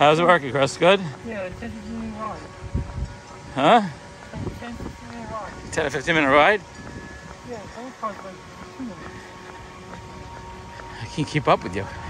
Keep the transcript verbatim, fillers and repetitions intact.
How's it working, Chris? Good? Yeah, ten to fifteen minute ride. Huh? ten to fifteen minute ride. ten to fifteen minute ride? Yeah, all cars like two minutes. I can't keep up with you.